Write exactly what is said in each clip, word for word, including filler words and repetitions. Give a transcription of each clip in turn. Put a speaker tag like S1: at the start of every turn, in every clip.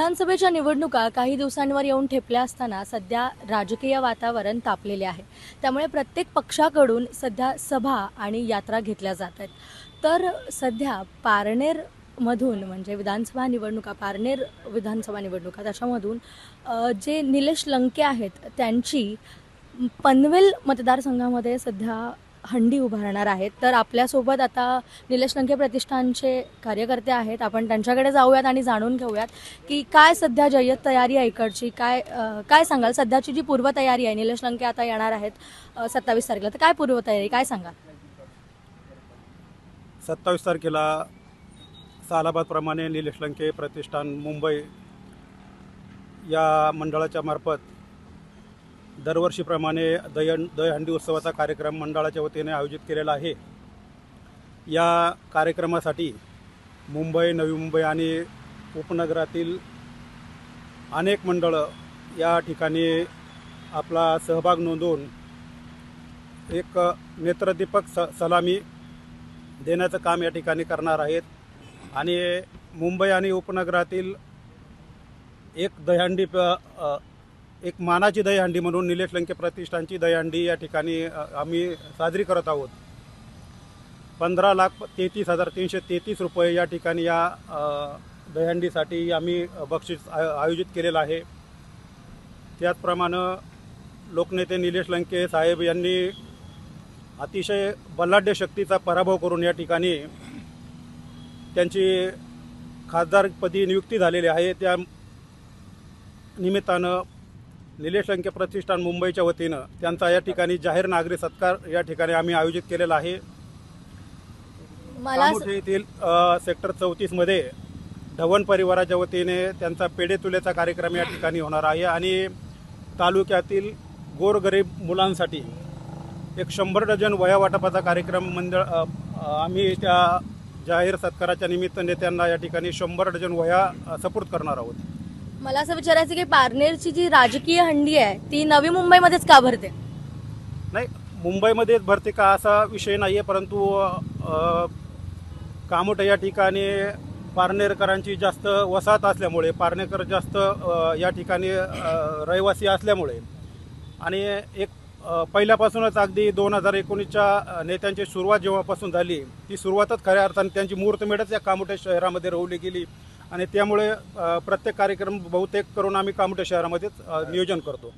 S1: विधानसभेच्या निवडणुका काही दिवसांवर येऊन ठेपल्या असताना सध्या राजकीय वातावरण तापलेले आहे। त्यामुळे प्रत्येक पक्षाकडून सध्या सभा आणि यात्रा घेतल्या जात आहेत। तर सध्या पारनेर मधून म्हणजे विधानसभा निवडणुका पारनेर विधानसभा निवडणुका त्याच्यामधून जे निलेश लंके आहेत त्यांची पनवेल मतदारसंघामध्ये सध्या हंडी उभारणार आहेत। तर आपल्यासोबत आता निलेश लंके प्रतिष्ठानचे कार्यकर्ते आहेत, आपण त्यांच्याकडे जाऊयात आणि जाणून घेऊयात की काय सध्या जय्यत तयारी आहे इकडची। काय काय सांगाल सध्याची जी पूर्वतयारी आहे? निलेश लंके आता येणार आहेत सत्तावीस तारखेला, तर काय पूर्वतयारी काय सांगाल?
S2: सत्तावीस तारखेला सालाबादप्रमाणे निलेश लंके प्रतिष्ठान मुंबई या मंडळाच्या मार्फत दरवर्षीप्रमाणे दहन दहीहंडी उत्सवाचा कार्यक्रम मंडळाच्या वतीने आयोजित केलेला आहे। या कार्यक्रमासाठी मुंबई, नवी मुंबई आणि उपनगरातील अनेक मंडळं या ठिकाणी आपला सहभाग नोंदवून एक नेत्रदीपक स सलामी देण्याचं काम या ठिकाणी करणार आहेत। आणि मुंबई आणि उपनगरातील एक दहीहंडी एक मानाची दहीहंडी म्हणून निलेश लंके प्रतिष्ठानची दहीहंडी या ठिकाणी आम्ही साजरी करत आहोत। पंधरा लाख तेहतीस हजार तीनशे तेहतीस रुपये या ठिकाणी या दहीहंडीसाठी आम्ही बक्षीस आयोजित केलेलं आहे। त्याचप्रमाणे लोकनेते निलेश लंके साहेब यांनी अतिशय बलाढ्य शक्तीचा पराभव करून या ठिकाणी त्यांची खासदारपदी नियुक्ती झालेली आहे। त्या निमित्तानं निलेश लंके प्रतिष्ठान मुंबईच्या वतीनं त्यांचा या ठिकाणी जाहीर नागरी सत्कार या ठिकाणी आम्ही आयोजित केलेला आहे। कामोठे येथील सेक्टर चौतीस मध्ये ढवण परिवाराच्या वतीने त्यांचा पेढे तुलेचा कार्यक्रम या ठिकाणी होणार आहे। आणि तालुक्यातील गोरगरीब मुलांसाठी एक शंभर डझन वह्या वाटपाचा कार्यक्रम मंडळ आम्ही त्या जाहीर सत्काराच्या निमित्ताने त्यांना या ठिकाणी शंभर डझन वह्या सपोर्ट करणार आहोत।
S1: मला असं विचारायचं की पारनेरची जी राजकीय हंडी आहे ती नवी मुंबईमध्येच का भरते?
S2: नाही, मुंबईमध्येच भरते का असा विषय नाही आहे, परंतु कामोठे या ठिकाणी पारनेरकरांची जास्त वसाहत असल्यामुळे, पारनेकर जास्त या ठिकाणी रहिवासी असल्यामुळे आणि एक पहिल्यापासूनच अगदी दोन हजार एकोणीसच्या नेत्यांची सुरुवात जेव्हापासून झाली ती सुरुवातच खऱ्या अर्थाने त्यांची मुहूर्तमेढच या कामोठे शहरामध्ये रोवली गेली आणि त्यामुळे प्रत्येक कार्यक्रम बहुतेक करून आम्ही कामोठे शहरामध्येच नियोजन करतो।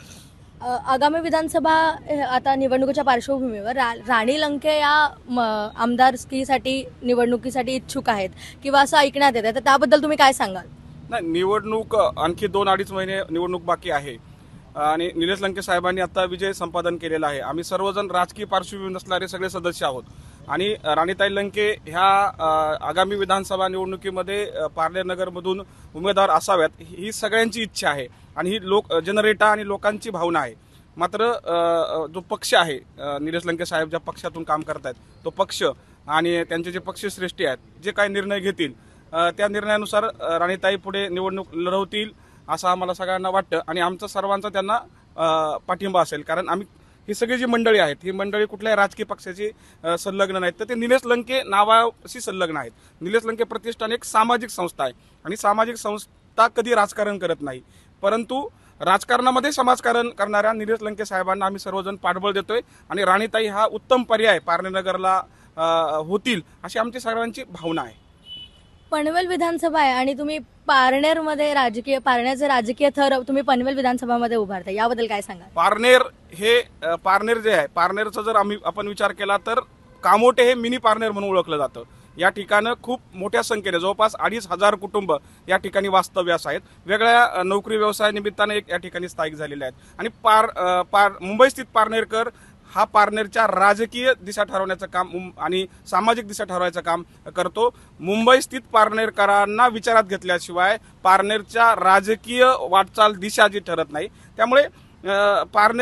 S1: आगामी विधानसभा आता निवडणुकीच्या पार्श्वभूमीवर रा, राणी लंके या आमदारकीसाठी निवडणुकीसाठी इच्छुक आहेत किंवा असं ऐकण्यात येतं, तर त्याबद्दल तुम्ही काय सांगाल?
S3: नाही, निवडणूक आणखी दोन अडीच महिने निवडणूक बाकी आहे आणि निलेश लंके साहेबांनी आता विजय संपादन केलेला आहे। आम्ही सर्वजण राजकीय पार्श्वभूमी नसणारे सगळे सदस्य आहोत आणि राणीताई लंके ह्या आगामी विधानसभा निवडणुकीमध्ये पारनेर नगरमधून उमेदवार असाव्यात ही सगळ्यांची इच्छा आहे आणि ही लोक जनरेटा आणि लोकांची भावना आहे। मात्र जो पक्ष आहे, निलेश लंके साहेब ज्या पक्षातून काम करत आहेत तो पक्ष आणि त्यांचे जे पक्षश्रेष्ठी आहेत जे काही निर्णय घेतील त्या निर्णयानुसार राणीताई पुढे निवडणूक लढवतील असं आम्हाला सगळ्यांना वाटतं आणि आमचा सर्वांचा त्यांना पाठिंबा असेल। कारण आम्ही ही सगळी जी मंडळी आहेत ही मंडळी कुठल्याही राजकीय पक्षाची संलग्न नाहीत, तर ते निलेश लंके नावाशी संलग्न आहेत। निलेश लंके प्रतिष्ठान एक सामाजिक संस्था आहे आणि सामाजिक संस्था कधी राजकारण करत नाही, परंतु राजकारणामध्ये समाजकारण करणाऱ्या निलेश लंके साहेबांना आम्ही सर्वजण पाठबळ देतोय आणि राणीताई हा उत्तम पर्याय पारनेर नगरला होतील अशी आमची सर्वांची भावना आहे।
S1: पनवेल विधानसभा आहे आणि तुम्ही पारनेरमध्ये राजकीय पारनेरचे राजकीय थर तुम्ही पनवेल विधानसभामध्ये उभारता, याबद्दल काय सांगाल?
S3: पारनेर हे पारनेर जे आहे, पारनेरचा जर आम्ही आपण विचार केला तर कामोठे हे मिनी पारनेर म्हणून ओळखलं जातं। या ठिकाणी खूप मोठ्या संख्येने जवळपास अडीच हजार कुटुंब या ठिकाणी वास्तव्यास आहेत। वेगळ्या नोकरी व्यवसाय निमित्ताने या ठिकाणी स्थायिक झालेले आहेत आणि पार पार मुंबई स्थित पारनेरकर हा पारनेरच्या राजकीय दिशा ठरवण्याचं काम आणि सामाजिक दिशा ठरवायचं काम करतो। मुंबई स्थित पारनेरकरांना विचारात घेतल्याशिवाय पारनेरच्या राजकीय वाटचाल दिशा जी ठरत नाही, त्यामुळे पारनेर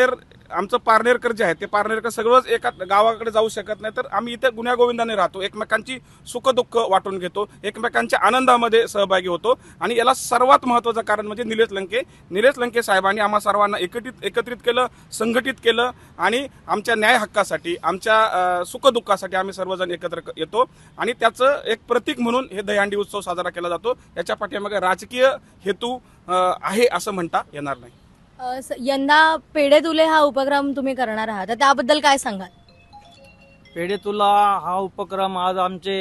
S3: आमचं पारनेरकर जे आहे ते पारनेरकर सगळंच एका गावाकडे जाऊ शकत नाही, तर आम्ही इथे गुण्यागोविंदाने राहतो, एकमेकांची सुखदुःख वाटून घेतो, एकमेकांच्या आनंदामध्ये सहभागी होतो. आणि याला सर्वात महत्त्वाचं कारण म्हणजे निलेश लंके निलेश लंके साहेबांनी आम्हा सर्वांना एकत्रित एकत्रित केलं, संघटित केलं आणि आमच्या न्याय हक्कासाठी, आमच्या सुखदुःखासाठी आम्ही सर्वजण एकत्र येतो. आणि त्याचं एक प्रतीक म्हणून हे दहीहंडी उत्सव साजरा केला जातो. याच्या पाठीमागे राजकीय हेतू आहे असं म्हणता येणार नाही.
S1: अ, स- यंदा पेढे तुले हा उपक्रम तुम्ही करणार आहात, तर त्याबद्दल काय सांगाल?
S4: पेढे तुला हा उपक्रम आज आमचे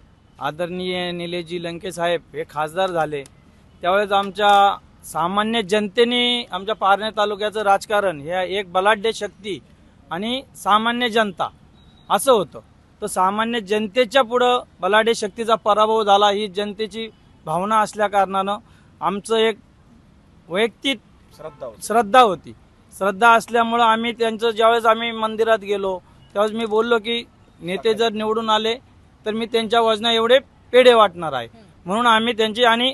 S4: आदरणीय निलेशजी लंके साहेब हे खासदार झाले त्यावेळेस आमच्या सामान्य जनतेने आमच्या पारनेर तालुक्याचं राजकारण हे एक बलाढ्य शक्ती आणि सामान्य जनता असं होतं. तर सामान्य जनतेच्या पुढं बलाढ्य शक्तीचा पराभव झाला ही जनतेची भावना असल्या कारणानं आमचं एक वैयक्तिक
S3: श्रद्धा होती.
S4: श्रद्धा होती श्रद्धा असल्यामुळं आम्ही त्यांचं ज्यावेळेस आम्ही मंदिरात गेलो त्यावेळेस मी बोललो की नेते जर निवडून आले तर मी त्यांच्या वजना एवढे पेढे वाटणार आहे. म्हणून आम्ही त्यांची, आणि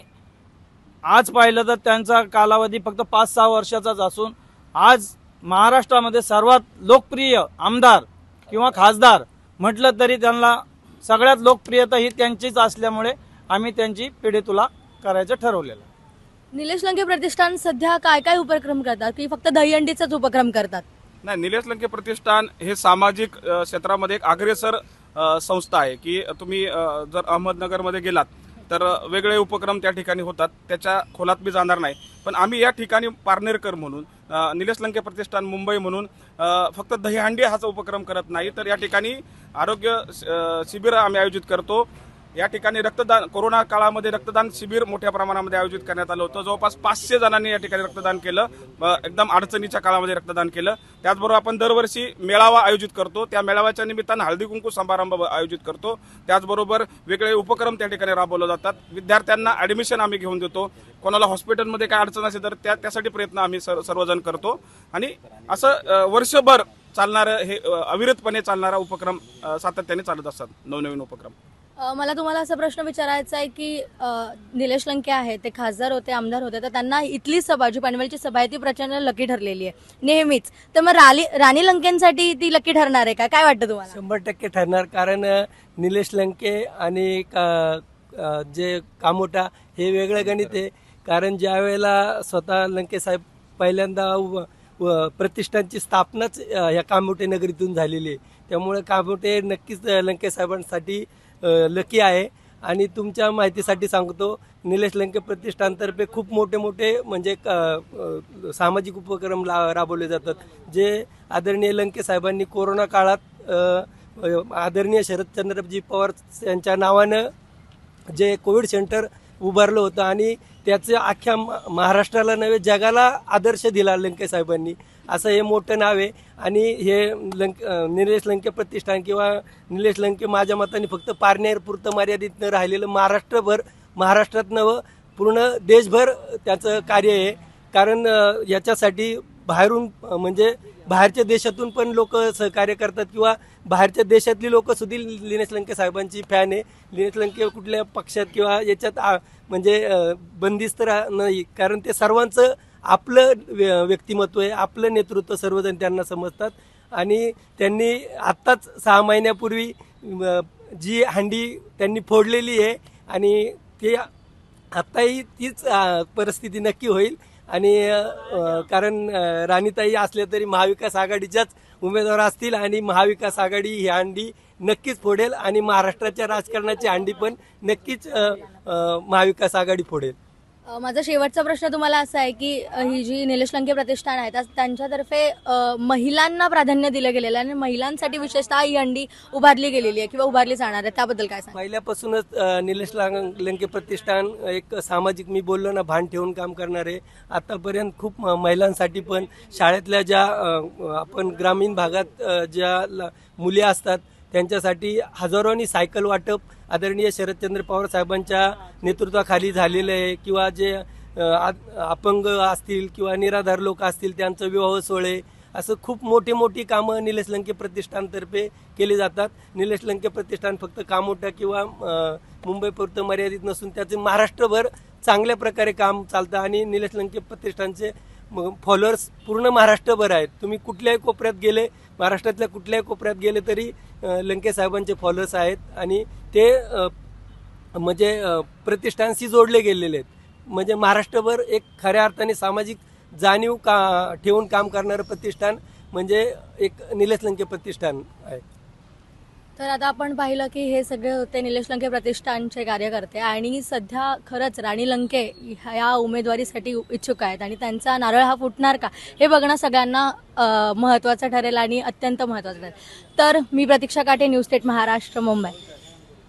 S4: आज पाहिलं तर त्यांचा कालावधी फक्त पाच सहा वर्षाचाच असून आज महाराष्ट्रामध्ये सर्वात लोकप्रिय आमदार किंवा खासदार म्हटलं तरी त्यांना सगळ्यात लोकप्रियता ही त्यांचीच असल्यामुळे आम्ही त्यांची पेढे तुला करायचं ठरवलेलं.
S1: निलेश लंके प्रतिष्ठान सध्या काय काय उपक्रम करतात की फक्त दहीहंडीचाच उपक्रम करतात?
S3: नाही, निलेश लंके प्रतिष्ठान हे सामाजिक अ, क्षेत्रामध्ये एक अग्रेसर अ, संस्था आहे की तुम्ही अ, जर अहमदनगरमध्ये गेलात तर वेगळे उपक्रम त्या ठिकाणी होतात, त्याच्या खोलात मी जाणार नाही. पण आम्ही या ठिकाणी पारनेरकर म्हणून अ, निलेश लंके प्रतिष्ठान मुंबई म्हणून अ, फक्त दहीहंडी हाच उपक्रम करत नाही, तर या ठिकाणी आरोग्य अ, शिबिर आम्ही आयोजित करतो. या ठिकाणी रक्तदान, कोरोना काळामध्ये रक्तदान शिबिर मोठ्या प्रमाणामध्ये आयोजित करण्यात आलं होतं. जवळपास पाचशे जणांनी या ठिकाणी रक्तदान केलं, एकदम अडचणीच्या काळामध्ये रक्तदान केलं. त्याचबरोबर आपण दरवर्षी मेळावा आयोजित करतो, त्या मेळाव्याच्या निमित्तानं हळदी कुंकू समारंभ आयोजित करतो. त्याचबरोबर वेगळे उपक्रम त्या ठिकाणी राबवले जातात. विद्यार्थ्यांना ऍडमिशन आम्ही घेऊन देतो. कोणाला हॉस्पिटलमध्ये काय अडचण असेल तर त्या त्यासाठी प्रयत्न आम्ही सर्वजण करतो. आणि असं वर्षभर चालणारं हे अविरतपणे चालणारा उपक्रम सातत्याने चालत असतात, नवनवीन उपक्रम.
S1: अ, मला तुम्हाला असा प्रश्न विचारायचा आहे की अ, निलेश लंके आहेत, ते खासदार होते, आमदार होते, तर त्यांना इथली सभा, जी पनवेलची सभा आहे ती प्रचंड लकी ठरलेली आहे नेहमीच. तर मग राणी राणी लंकेंसाठी ती लकी ठरणार आहे का? काय वाटतं तुम्हाला?
S5: शंभर टक्के ठरणार. कारण निलेश लंके आणि का- अ, जे कामोटा हे वेगळं गणित आहे. कारण ज्या वेळेला स्वतः लंके साहेब पहिल्यांदा व- व प्रतिष्ठानची स्थापनाच अ, या कामोटे नगरीतून झालेली आहे. त्यामुळे कामोटे नक्कीच लंके साहेबांसाठी लकी आहे. आणि तुमच्या माहितीसाठी सांगतो, निलेश लंके प्रतिष्ठानतर्फे खूप मोठे मोठे म्हणजे सामाजिक उपक्रम राबवले जातात, जे आदरणीय लंके साहेबांनी कोरोना काळात आदरणीय शरदचंद्रजी पवार यांच्या नावानं जे कोविड सेंटर उभारलं होतं आणि त्याचं अख्ख्या महाराष्ट्राला नव्हे जगाला आदर्श दिला लंके साहेबांनी. असं हे मोठं नाव आहे. आणि हे लंक निलेश लंके प्रतिष्ठान किंवा निलेश लंके माझ्या मताने फक्त पारनेर पुरतं मर्यादित न राहिलेलं महाराष्ट्रभर, महाराष्ट्रात नव्हे पूर्ण देशभर त्याचं कार्य आहे. कारण याच्यासाठी बाहेरून म्हणजे बाहेरच्या देशातून पण लोक सहकार्य करतात किंवा बाहेरच्या देशातली लोक सुद्धा निलेश लंके साहेबांची फॅन आहे. निलेश लंके कुठल्या पक्षात किंवा याच्यात म्हणजे बंदिस्त नाही, कारण ते सर्वांचं आपलं व्यक्तिमत्व आहे, आपलं नेतृत्व सर्वजण त्यांना समजतात. आणि त्यांनी आत्ताच सहा महिन्यापूर्वी जी हंडी त्यांनी फोडलेली आहे आणि ते आत्ताही तीच परिस्थिती नक्की होईल. आणि कारण राणीताई असल्या तरी महाविकास आघाडीच्याच उमेदवार असतील आणि महाविकास आघाडी ही हंडी नक्कीच फोडेल आणि महाराष्ट्राच्या राजकारणाची हंडी पण नक्कीच महाविकास आघाडी फोडेल.
S1: अ, माझा शेवटचा प्रश्न तुम्हाला असा आहे की अ, ही जी निलेश लंके प्रतिष्ठान आहे त्या- त्यांच्यातर्फे अ, महिलांना प्राधान्य दिलं गेलेलं आहे आणि महिलांसाठी विशेषतः ही हंडी उभारली गेलेली आहे किंवा उभारली जाणार आहे, त्याबद्दल काय सांगा?
S5: पहिल्यापासूनच अ, निलेश लां- लंके प्रतिष्ठान एक सामाजिक, मी बोललो ना, भान ठेवून काम करणारे. आतापर्यंत खूप म- महिलांसाठी पण शाळेतल्या ज्या अ, आपण ग्रामीण भागात अ, ज्या ल- मुली असतात त्यांच्यासाठी हजारोनी सायकल वाटप आदरणीय शरदचंद्र पवार साहेबांच्या नेतृत्वाखाली झालेलं आहे. किंवा जे अपंग असतील किंवा निराधार लोक असतील त्यांचं विवाह सोहळे, असं खूप मोठी मोठी कामं निलेश लंके प्रतिष्ठानतर्फे केली जातात. निलेश लंके प्रतिष्ठान फक्त कामोठा किंवा मुंबई पुरतं मर्यादित नसून त्याचे महाराष्ट्रभर चांगल्या प्रकारे काम चालतं. आणि निलेश लंके प्रतिष्ठानचे फॉलोअर्स पूर्ण महाराष्ट्रभर आहेत. तुम्ही कुठल्याही कोपऱ्यात गेले, महाराष्ट्रातल्या कुठल्याही कोपऱ्यात गेले तरी अ, लंके साहेबांचे फॉलोअर्स आहेत आणि ते अ, म्हणजे अ, प्रतिष्ठानशी जोडले गेलेले आहेत. म्हणजे महाराष्ट्रभर एक खऱ्या अर्थाने सामाजिक जाणीव का ठेवून काम करणारं प्रतिष्ठान म्हणजे एक निलेश लंके प्रतिष्ठान आहे.
S1: तर आता आपण पाहिलं की हे सगळे होते निलेश लंके प्रतिष्ठानचे कार्यकर्ते आणि सध्या खरंच राणी लंके ह्या उमेदवारीसाठी इच्छुक आहेत आणि त्यांचा नारळ हा फुटणार का हे बघणं सगळ्यांना महत्त्वाचं ठरेल आणि अत्यंत महत्त्वाचं ठरेल. तर मी प्रतीक्षा काटे, न्यूज स्टेट महाराष्ट्र, मुंबई.